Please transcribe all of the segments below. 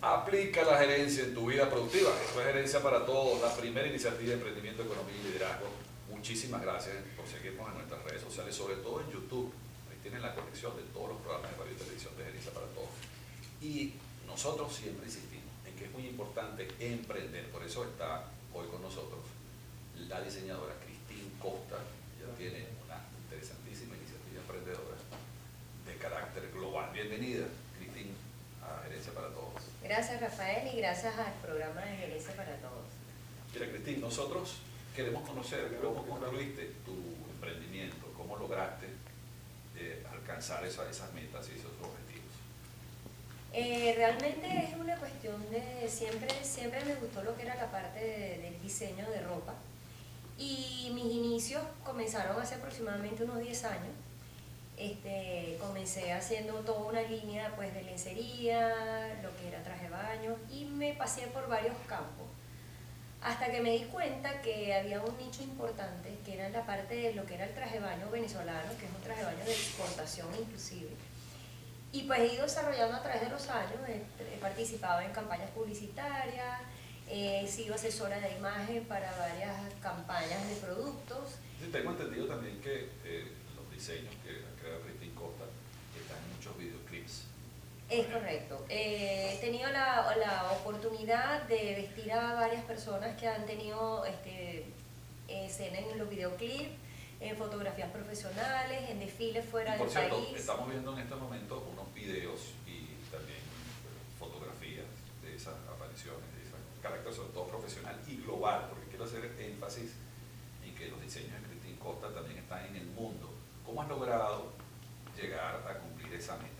Aplica la gerencia en tu vida productiva. Esto es Gerencia para Todos, la primera iniciativa de emprendimiento, economía y liderazgo. Muchísimas gracias por seguirnos en nuestras redes sociales, sobre todo en YouTube. Ahí tienen la conexión de todos los programas de radio y televisión de Gerencia para Todos. Y nosotros siempre insistimos en que es muy importante emprender. Por eso está hoy con nosotros la diseñadora Cristín Costa. Ella tiene una interesantísima iniciativa emprendedora de carácter global. Bienvenida, Cristín, a Gerencia para Todos. Gracias, Rafael, y gracias al programa de Gerencia para Todos. Mira, Cristín, nosotros queremos conocer cómo construiste tu emprendimiento, cómo lograste alcanzar esas metas y esos objetivos. Realmente es una cuestión de siempre me gustó lo que era la parte del diseño de ropa, y mis inicios comenzaron hace aproximadamente unos 10 años. Comencé haciendo toda una línea pues de lencería, lo que era traje de baño, y me pasé por varios campos hasta que me di cuenta que había un nicho importante que era la parte de lo que era el traje de baño venezolano, que es un traje de baño de exportación inclusive, y pues he ido desarrollando a través de los años. He participado en campañas publicitarias, he sido asesora de imagen para varias campañas de productos. Sí, tengo entendido también que los diseños que ha creado Cristín Costa están en muchos videoclips. Es correcto. He tenido la oportunidad de vestir a varias personas que han tenido escena en los videoclips, en fotografías profesionales, en desfiles fuera del país. Por cierto, estamos viendo en este momento unos videos y también fotografías de esas apariciones, de ese carácter sobre todo profesional y global, porque quiero hacer énfasis en que los diseños de Cristín Costa también están en el mundo. ¿Cómo has logrado llegar a cumplir esa meta?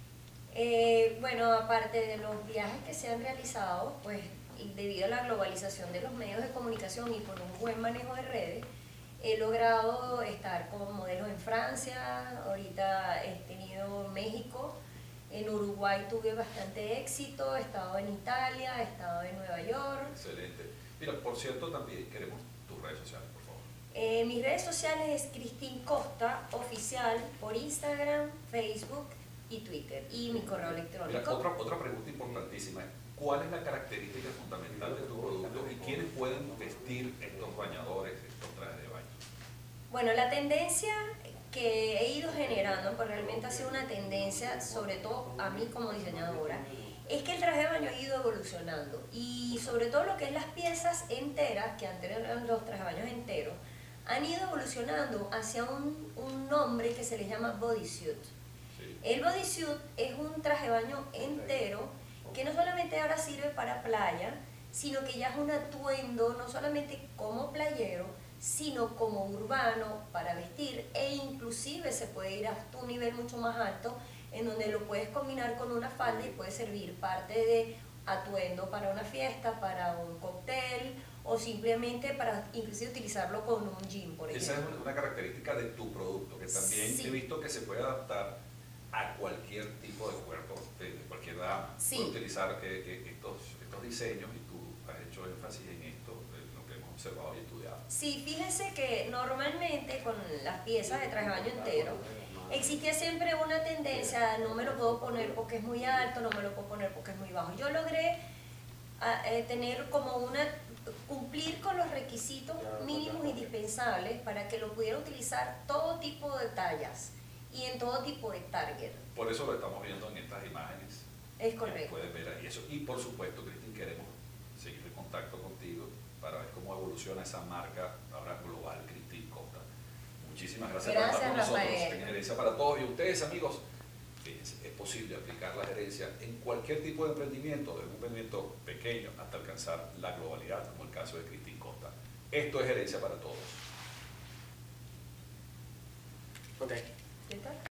Bueno, aparte de los viajes que se han realizado, pues debido a la globalización de los medios de comunicación y por un buen manejo de redes, he logrado estar como modelo en Francia. Ahorita he tenido México, en Uruguay tuve bastante éxito, he estado en Italia, he estado en Nueva York. Excelente. Mira, por cierto, también queremos tus redes sociales, por favor. Mis redes sociales es Cristín Costa Oficial por Instagram, Facebook y Twitter, y mi correo electrónico. Mira, otra pregunta importantísima es: ¿cuál es la característica fundamental de tu producto y quiénes pueden vestir estos bañadores, estos trajes de baño? Bueno, la tendencia que he ido generando, pues realmente ha sido una tendencia, sobre todo a mí como diseñadora, es que el traje de baño ha ido evolucionando, y sobre todo lo que es las piezas enteras, que antes eran los trajes de baño enteros, han ido evolucionando hacia un nombre que se les llama bodysuit. Sí. El bodysuit es un traje de baño entero que no solamente ahora sirve para playa, sino que ya es un atuendo no solamente como playero, sino como urbano para vestir, e inclusive se puede ir hasta un nivel mucho más alto en donde lo puedes combinar con una falda y puede servir parte de atuendo para una fiesta, para un cóctel, o simplemente para inclusive utilizarlo con un jean, por ejemplo. Esa es una característica de tu producto, que también Sí. he visto que se puede adaptar a cualquier tipo de cuerpo, de cualquier dama. Sí. Puede utilizar estos diseños, y tú has hecho énfasis en esto, de lo que hemos observado y estudiado. Sí, fíjense que normalmente con las piezas de traje de baño entero existía siempre una tendencia: no me lo puedo poner porque es muy alto, no me lo puedo poner porque es muy bajo. Yo logré tener como cumplir con los requisitos mínimos indispensables para que lo pudiera utilizar todo tipo de tallas y en todo tipo de target. Por eso lo estamos viendo en estas imágenes. Es correcto. Puedes ver ahí eso. Y por supuesto, Cristín, queremos seguir en contacto contigo para ver cómo evoluciona esa marca ahora global, Cristín Costa. Muchísimas gracias por estar con nosotros en Gerencia para Todos. Y ustedes, amigos, fíjense, es posible aplicar la gerencia en cualquier tipo de emprendimiento, desde un emprendimiento pequeño hasta alcanzar la globalidad, como el caso de Cristín Costa. Esto es Gerencia para Todos. Ok. ¿Qué tal?